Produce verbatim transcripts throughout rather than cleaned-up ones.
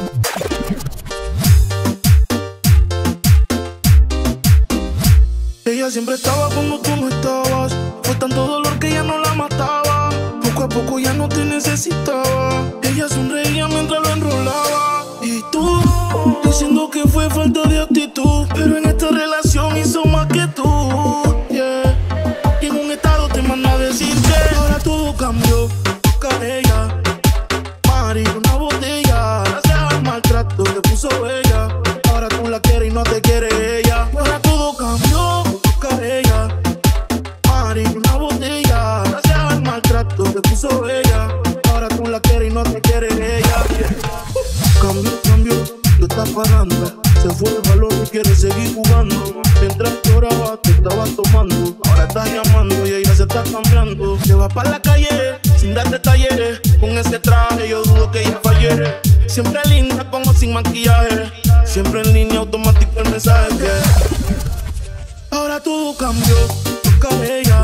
Ella siempre estaba cuando tú no estabas. Fue tanto dolor que ya no la mataba. Poco a poco ya no te necesitaba. Ella sonreía mientras lo enrolaba. Y tú, diciendo que fue falta de actitud, pero en esta relación hizo más que tú, yeah. Y en un estado te manda a decir que ahora todo cambió. Busca ella, Mari, una botella. Gracias al maltrato te puso bella. Ahora tú la quieres y no te quiere ella. Ahora todo cambió. Ella, Mari, una botella. Gracias al maltrato te puso bella. Ahora tú la quieres y no te quiere ella. Cambio, cambio, tú estás parando. Se fue el valor y quiere seguir jugando. Mientras lloraba te estaba tomando. Ahora estás llamando y ella se está cambiando. Te vas para la calle sin dar detalles. Con ese traje yo dudo que ella falle. Siempre linda con o sin maquillaje. Siempre en línea automático el mensaje que ahora todo cambió, busca ella,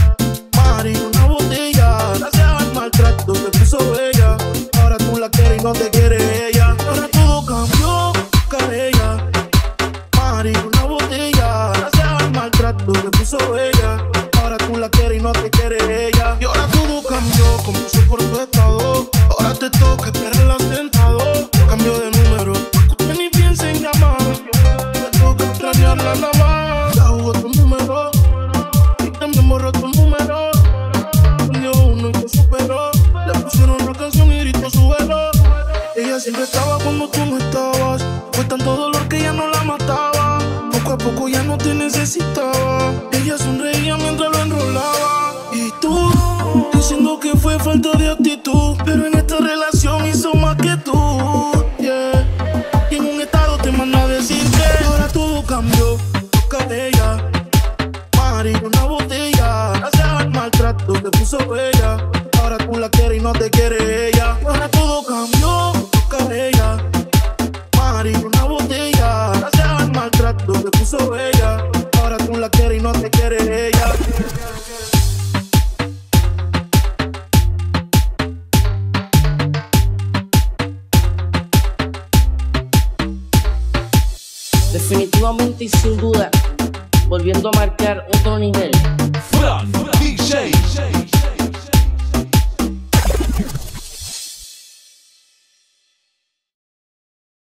Mari, una botella. Gracias al maltrato te puso bella. Ahora tú la quieres y no te quiere ella. Ahora todo cambió, busca ella, Mari, una botella. Gracias al maltrato te puso bella. Ahora tú la quieres y no te quiere ella. Y ahora todo cambió, comenzó por tu estado. Ahora te toca esperarla sentado. Cambio de número, usted ni piensa en llamar. Te toca extrañarla nada más. Tu número y también borró tu número. Prendió uno y te superó. Le pusieron una canción y gritó su velo. Ella siempre estaba cuando tú no estabas. Fue tanto dolor que ya no la mataba. Poco a poco ya no te necesitaba. Ella sonreía mientras lo enrolaba. Y tú, diciendo que fue falta de actitud, pero en esta relación hizo más que tú, yeah. Y en un estado te manda a decir que ahora todo cambió. Ella, Mari, una botella. Gracias al maltrato te puso bella. Ahora tú la quieres y no te quiere ella. Ahora todo cambió, busca ella, Mari, una botella. Gracias al maltrato te puso bella. Ahora tú la quieres y no te quiere ella. Definitivamente y sin duda, volviendo a marcar otro nivel. Fran D J